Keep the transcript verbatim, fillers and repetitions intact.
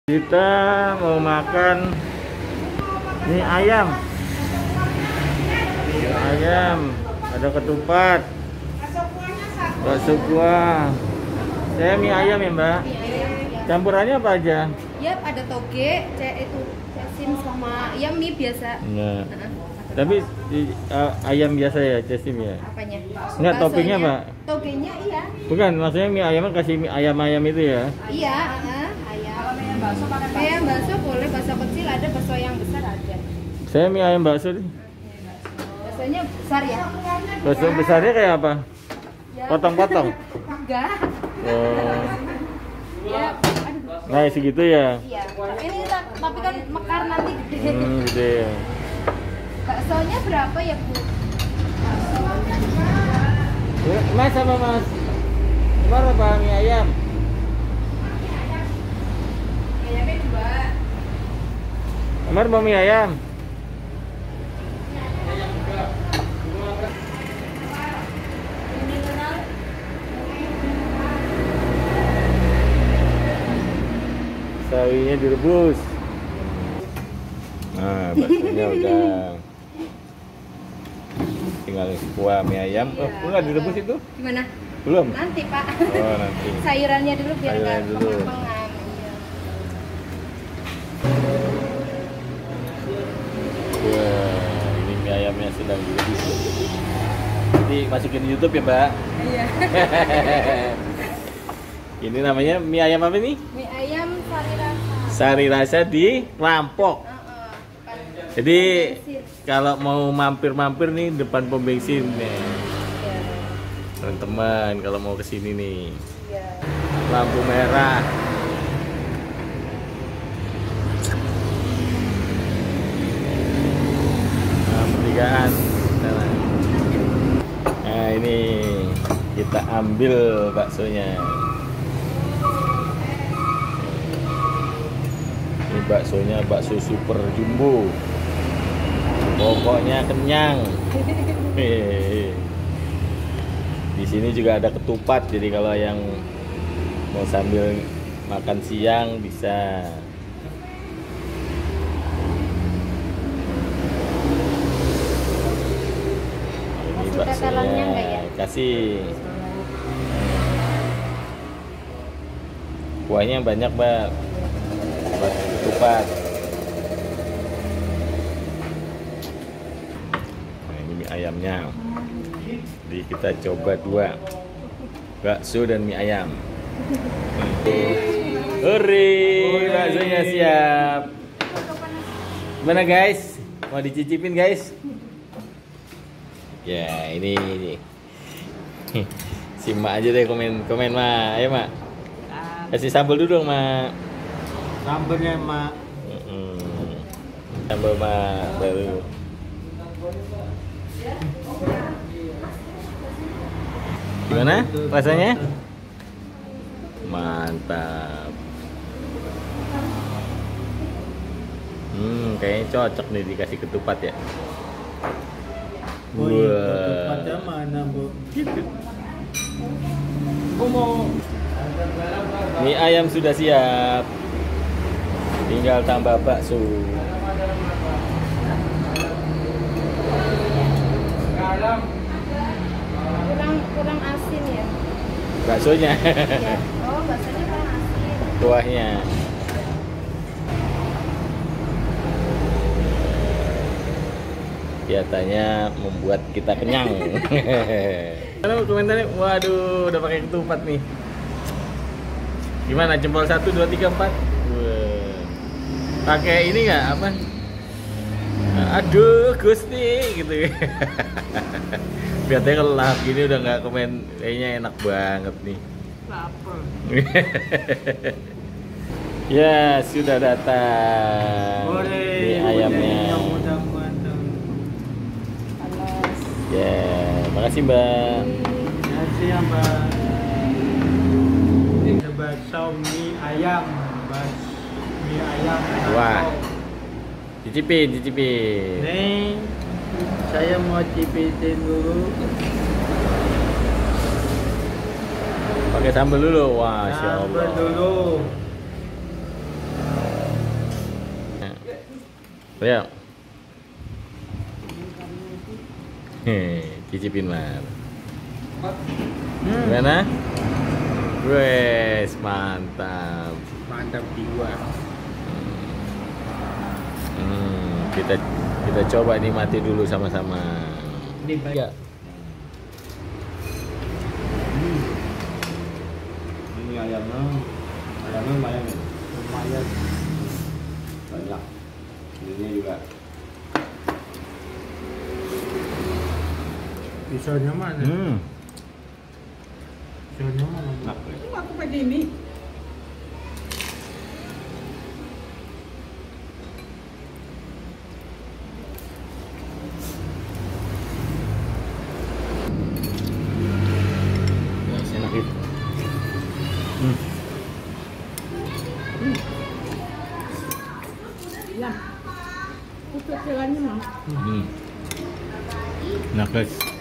Kita mau makan mie ayam. Mie ayam, ada ketupat, bakso kuah. Saya mie ayam ya, Mbak. Campurannya apa aja? Ya, ada toge, c itu cesim sama ya mie biasa. Nah. Tapi uh, ayam biasa ya, cesim ya? Apanya? Enggak, toppingnya, Pak? Togenya iya. Bukan, maksudnya mie ayamnya kasih mie ayam-ayam itu ya? Iya, uh, ayam. Ayam bakso pakai bakso. Ayam bakso boleh, bakso kecil ada, bakso yang besar ada. Saya mie ayam bakso nih. Baksonya besar ya? Bakso besarnya kayak apa? Potong-potong? Enggak. Oh. Ya, aduh. Nah, segitu ya? Iya. Ini tapi kan mekar nanti gede. Hmm, gede ya. Baksonya berapa ya, Bu? Mas apa Mas? Berapa mie ayam? Ayamnya dua. Amar mau mie ayam? Sawinya direbus. Nah, baksonya udah. Tinggal kuah mie ayam. Oh, udah direbus itu? Gimana? Belum? Nanti, Pak. Oh, nanti. Sayurannya dulu biar nggak Sayurannya dulu. pengang-pengang. Iya. Wah, ini mie ayamnya sedang direbus. Nanti masukin di YouTube ya, Mbak. Iya. Ini namanya mie ayam apa nih? Mie ayam sari rasa. Sari rasa di Lampok. Uh -uh. Jadi kalau mau mampir-mampir nih depan pom bensin nih. Iya. Teman-teman kalau mau ke sini nih. Iya. Lampu merah. Nah, pertigaan. Nah, ini kita ambil baksonya. Ini baksonya bakso super jumbo. Pokoknya kenyang. Hehehe. Di sini juga ada ketupat, jadi kalau yang mau sambil makan siang bisa. Ini baksonya kasih. Kuahnya banyak, Mbak. Buat ketupat. Nah, ini mie ayamnya. Jadi kita coba dua, bakso dan mie ayam. Hore, baksonya siap. Gimana guys? Mau dicicipin guys? Ya ini, ini. Simak aja deh komen komen Mak. Ayo Mak. Kasih sambal dulu dong Mak. Sambalnya Mak. Mm-mm. Sambal Mak baru. Gimana rasanya? Mantap. Hmm, kayaknya cocok nih dikasih ketupat ya. Oh iya, ketupatnya mana Bu? Gitu. Oh, mau. Mie ayam sudah siap. Tinggal tambah bakso. Kurang kurang asin ya. Baksonya. Ya. Oh, baksonya kurang asin. Kuahnya. Kelihatannya membuat kita kenyang. Kalau komentarnya, waduh, udah pakai ketupat nih. Gimana? Jempol satu, dua, tiga, empat. Wah. Pakai ini nggak apa? Aduh, Gusti, gitu. Biasanya kalau lahap gini udah nggak komen, kayaknya enak banget nih. Lapar. Ya, sudah datang. Boleh. Mie ayamnya. Yang mudah-mudahan. Panas. Ya, makasih Mbak. Nasi ya Mbak. Ini bakso mie ayam, bakso mie ayam. Wah. Cicipin, cicipin. Nih, saya mau cicipitin dulu. Pakai sambal dulu. Wah, Masya Sambal Allah. dulu. Ayo. Hehe, cicipin Mar. Gimana? Wes, mantap. Mantap jiwa. Hmm, kita kita coba nikmati dulu sama-sama. Ini baik. Ya. Hmm. Ini ayamnya, ayamnya lumayan nih. Lumayan. Banyak. Ini juga. Pisaunya mana? Hmm. Pisaunya mana? Enak. Kok aku pakai ini? Guys, enak itu. Hmm. Ya. Kecil-kecilannya mah. Hmm. Enak guys.